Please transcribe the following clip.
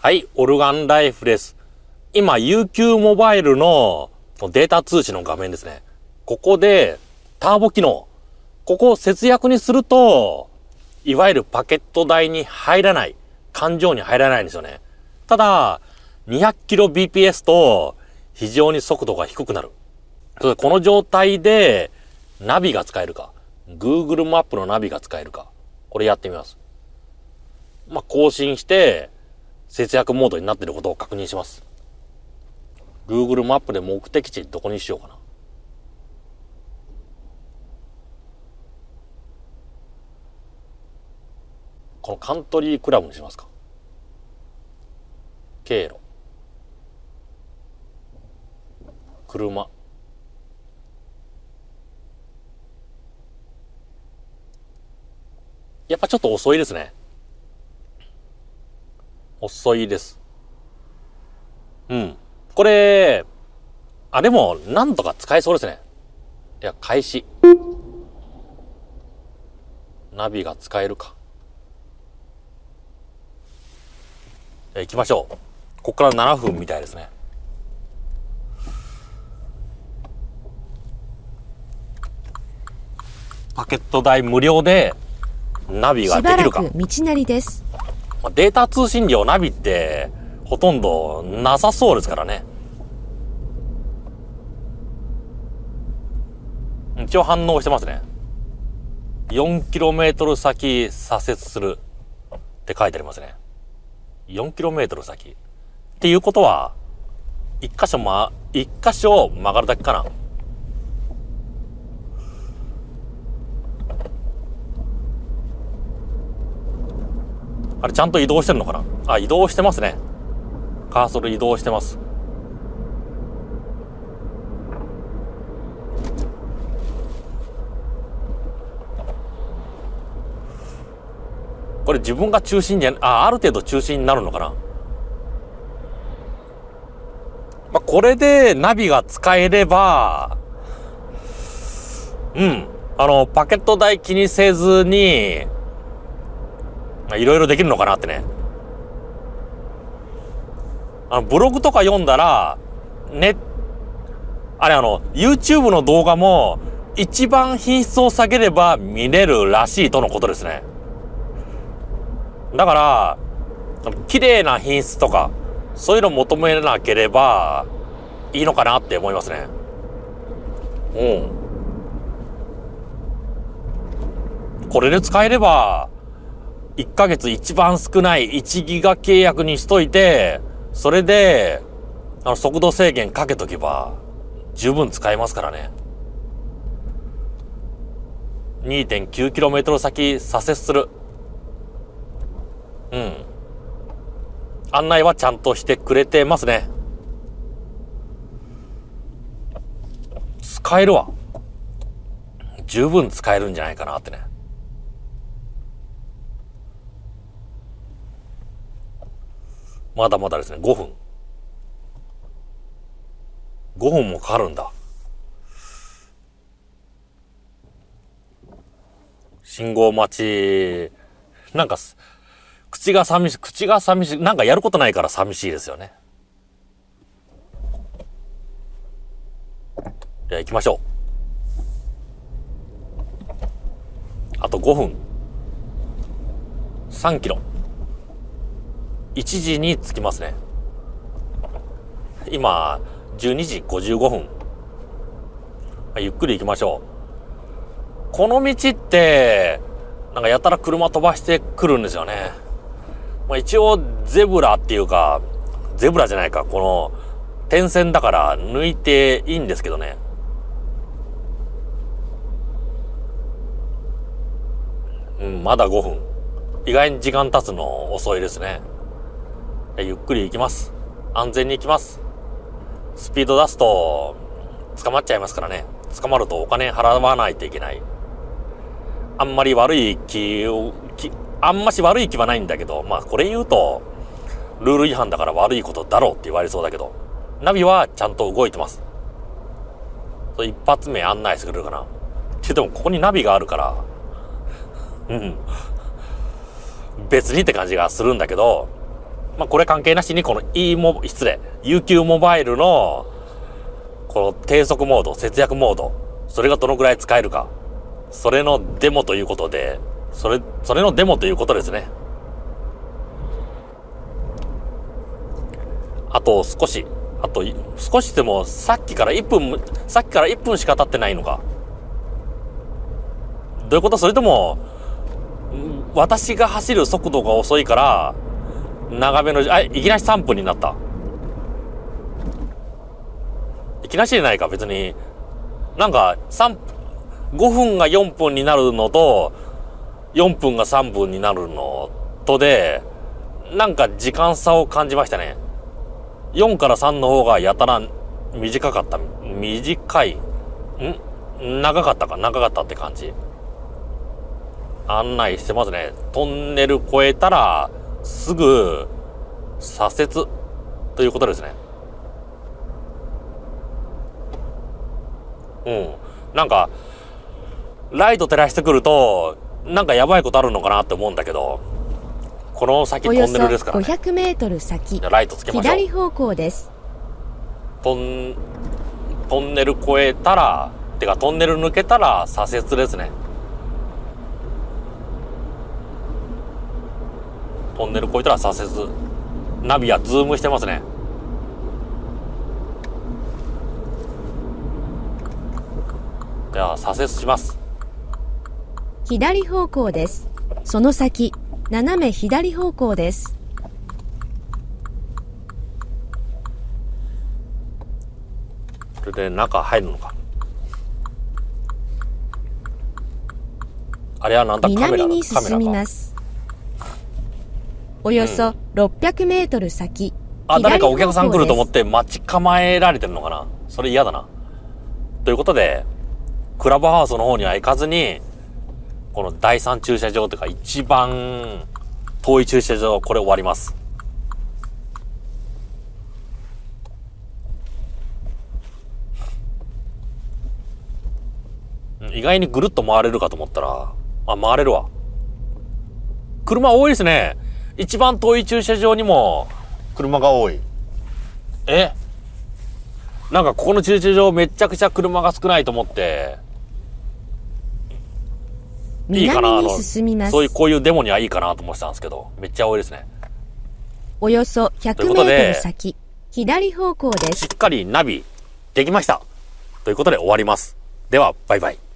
はい、オルガンライフです。今、UQ モバイルのデータ通知の画面ですね。ここで、ターボ機能。ここを節約にすると、いわゆるパケット代に入らない。勘定に入らないんですよね。ただ、200kbps と非常に速度が低くなる。この状態で、ナビが使えるか。Google マップのナビが使えるか。これやってみます。更新して、節約モードになっていることを確認します。Google マップで目的地どこにしようかな。このカントリークラブにしますか。経路。車。やっぱちょっと遅いですね。遅いです。これ、でも、なんとか使えそうですね。いや、開始。ナビが使えるか。行きましょう。ここから7分みたいですね。パケット代無料でナビができるか。 しばらく道なりです。 データ通信料ナビってほとんどなさそうですからね。一応反応してますね。4km 先左折するって書いてありますね。4km 先。っていうことは、一箇所曲がるだけかな。あれちゃんと移動してるのかな。移動してますね。カーソル移動してます。これ自分が中心じゃ、ある程度中心になるのかな。これでナビが使えれば、パケット代気にせずに、いろいろできるのかなってね。ブログとか読んだら、YouTube の動画も一番品質を下げれば見れるらしいとのことですね。だから、綺麗な品質とか、そういうの求めなければいいのかなって思いますね。これで使えれば、1ヶ月一番少ない1ギガ契約にしといて、それで、速度制限かけとけば、十分使えますからね。2.9km 先左折する。案内はちゃんとしてくれてますね。使えるわ。十分使えるんじゃないかなってね。まだまだですね、5分。5分もかかるんだ。信号待ち、口が寂しい、なんかやることないから寂しいですよね。じゃあ行きましょう。あと5分。3キロ。1時に着きますね。今、12時55分。ゆっくり行きましょう。この道って、やたら車飛ばしてくるんですよね。一応、ゼブラっていうか、ゼブラじゃないか、この、点線だから抜いていいんですけどね。まだ5分。意外に時間経つの遅いですね。ゆっくり行きます。安全に行きます。スピード出すと、捕まっちゃいますからね。捕まるとお金払わないといけない。あんまし悪い気はないんだけど、これ言うと、ルール違反だから悪いことだろうって言われそうだけど、ナビはちゃんと動いてます。一発目案内してくれるかな。でもここにナビがあるから、別にって感じがするんだけど、 まあ、これ関係なしに、このUQ モバイルの、この低速モード、節約モード、それがどのくらい使えるか。それのデモということで、それのデモということですね。あと少しでも、さっきから1分しか経ってないのか。どういうこと？それとも、私が走る速度が遅いから、長めの、いきなり3分になった。いきなりじゃないか、別に。なんか、5分が4分になるのと、4分が3分になるのとで、なんか時間差を感じましたね。4から3の方がやたら短かった。長かったって感じ。案内してますね。トンネル越えたら、すぐ、左折ということですね。なんか、ライト照らしてくると、なんかやばいことあるのかなって思うんだけど、この先トンネルですからね。 およそ500メートル先、 ライトつけましょう。 左方向です。 トンネル越えたら、トンネル抜けたら左折ですね。トンネル越えたら左折。ナビはズームしてますね。では左折します。 左方向です。その先、斜め左方向です。 これで中入るのか。あれはなんだ、カメラだ。 南に進みます。およそ600メートル先。 誰かお客さん来ると思って待ち構えられてるのかな。それ嫌だな。ということで、クラブハウスの方には行かずに、この第3駐車場というか一番遠い駐車場、これ終わります。意外にぐるっと回れるかと思ったら、回れるわ。車多いですね。一番遠い駐車場にも車が多い。なんかここの駐車場めちゃくちゃ車が少ないと思って、いいかな、こういうデモにはいいかなと思ってたんですけど、めっちゃ多いですね。 およそ100メートル先、左方向です。 しっかりナビできました。ということで終わります。では、バイバイ。